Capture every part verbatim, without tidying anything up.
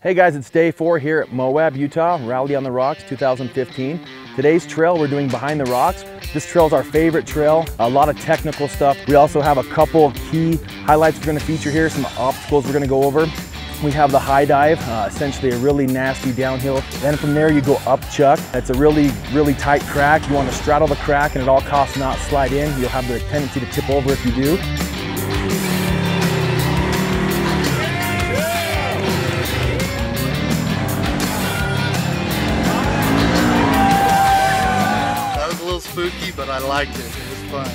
Hey guys, it's day four here at Moab, Utah, Rally on the Rocks two thousand fifteen. Today's trail we're doing Behind the Rocks. This trail is our favorite trail, a lot of technical stuff. We also have a couple key highlights we're gonna feature here, some obstacles we're gonna go over. We have the high dive, uh, essentially a really nasty downhill. Then from there you go up chuck. It's a really, really tight crack. You wanna straddle the crack and at all costs not slide in. You'll have the tendency to tip over if you do. Spooky, but I liked it. It was fun.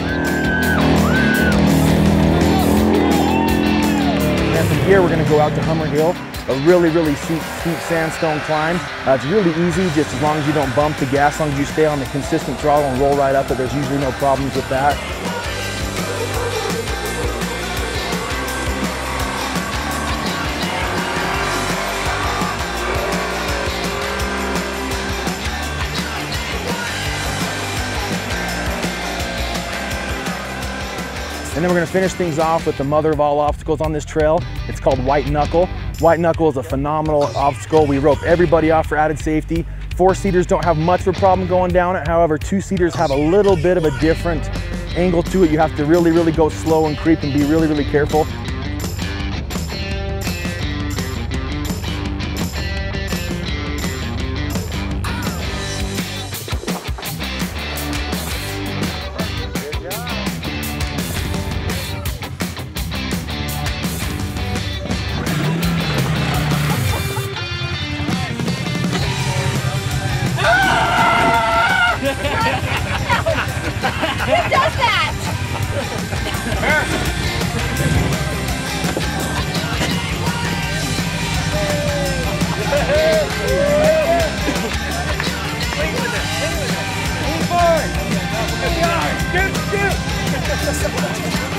And from here, we're going to go out to Hummer Hill, a really, really steep, steep sandstone climb. Uh, it's really easy, just as long as you don't bump the gas, as long as you stay on the consistent throttle and roll right up it. There's usually no problems with that. And then we're gonna finish things off with the mother of all obstacles on this trail. It's called White Knuckle. White Knuckle is a phenomenal obstacle. We rope everybody off for added safety. Four-seaters don't have much of a problem going down it. However, two-seaters have a little bit of a different angle to it. You have to really, really go slow and creep and be really, really careful. Who does that? Lean forward. Scoot, scoot.